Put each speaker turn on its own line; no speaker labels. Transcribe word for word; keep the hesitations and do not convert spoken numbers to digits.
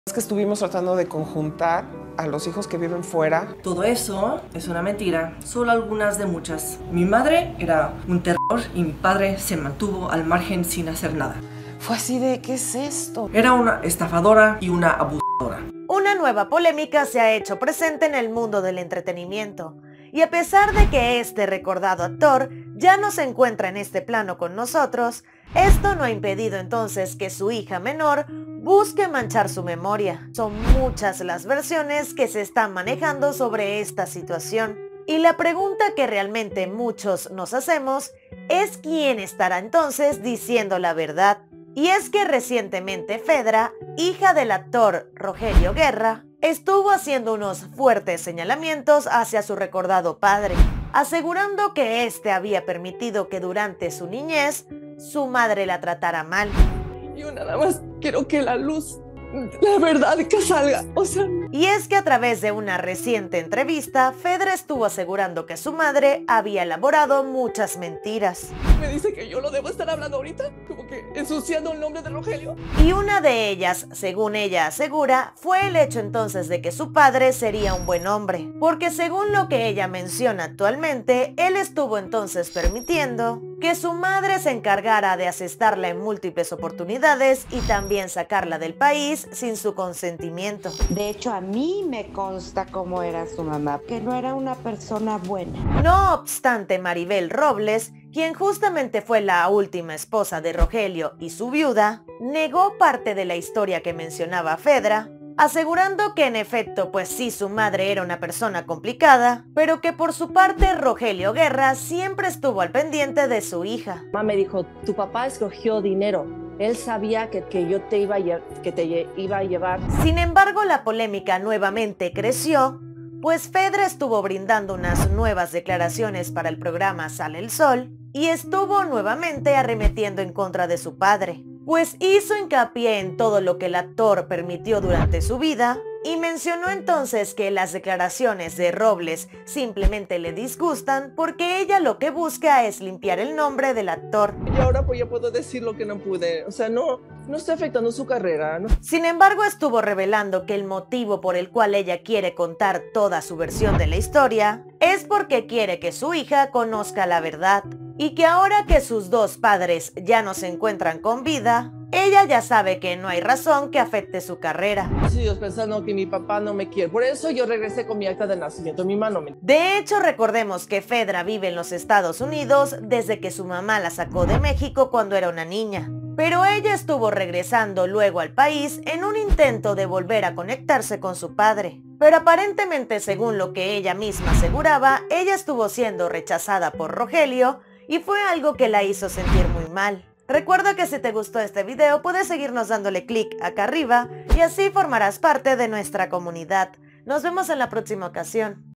Es que estuvimos tratando de conjuntar a los hijos que viven fuera.
Todo eso es una mentira, solo algunas de muchas. Mi madre era un terror y mi padre se mantuvo al margen sin hacer nada.
Fue así de, ¿qué es esto?
Era una estafadora y una abusadora.
Una nueva polémica se ha hecho presente en el mundo del entretenimiento. Y a pesar de que este recordado actor ya no se encuentra en este plano con nosotros, esto no ha impedido entonces que su hija menor busque manchar su memoria. Son muchas las versiones que se están manejando sobre esta situación. Y la pregunta que realmente muchos nos hacemos es quién estará entonces diciendo la verdad. Y es que recientemente Fedra, hija del actor Rogelio Guerra, estuvo haciendo unos fuertes señalamientos hacia su recordado padre, asegurando que éste había permitido que durante su niñez su madre la tratara mal.
Yo nada más quiero que la luz, la verdad que salga, o sea...
Y es que a través de una reciente entrevista, Fedra estuvo asegurando que su madre había elaborado muchas mentiras.
Me dice que yo lo debo estar hablando ahorita, como que ensuciando el nombre de Rogelio.
Y una de ellas, según ella asegura, fue el hecho entonces de que su padre sería un buen hombre, porque según lo que ella menciona actualmente, él estuvo entonces permitiendo que su madre se encargara de asestarla en múltiples oportunidades y también sacarla del país sin su consentimiento.
De hecho, a mí me consta cómo era su mamá, que no era una persona buena.
No obstante, Maribel Robles, quien justamente fue la última esposa de Rogelio y su viuda, negó parte de la historia que mencionaba Fedra, asegurando que en efecto pues sí su madre era una persona complicada, pero que por su parte Rogelio Guerra siempre estuvo al pendiente de su hija.
Mamá me dijo, tu papá escogió dinero, él sabía que, que yo te iba, a, que te iba a llevar.
Sin embargo, la polémica nuevamente creció, pues Fedra estuvo brindando unas nuevas declaraciones para el programa Sale el Sol y estuvo nuevamente arremetiendo en contra de su padre, pues hizo hincapié en todo lo que el actor permitió durante su vida y mencionó entonces que las declaraciones de Robles simplemente le disgustan porque ella lo que busca es limpiar el nombre del actor.
Y ahora pues ya puedo decir lo que no pude, o sea, no, no está afectando su carrera, ¿no?
Sin embargo, estuvo revelando que el motivo por el cual ella quiere contar toda su versión de la historia es porque quiere que su hija conozca la verdad y que ahora que sus dos padres ya no se encuentran con vida, ella ya sabe que no hay razón que afecte su carrera.
Sí, yo pensando que mi papá no me quiere, por eso yo regresé con mi acta de nacimiento, mi mamá no me...
De hecho, recordemos que Fedra vive en los Estados Unidos desde que su mamá la sacó de México cuando era una niña. Pero ella estuvo regresando luego al país en un intento de volver a conectarse con su padre. Pero aparentemente, según lo que ella misma aseguraba, ella estuvo siendo rechazada por Rogelio y fue algo que la hizo sentir muy mal. Recuerda que si te gustó este video puedes seguirnos dándole clic acá arriba y así formarás parte de nuestra comunidad. Nos vemos en la próxima ocasión.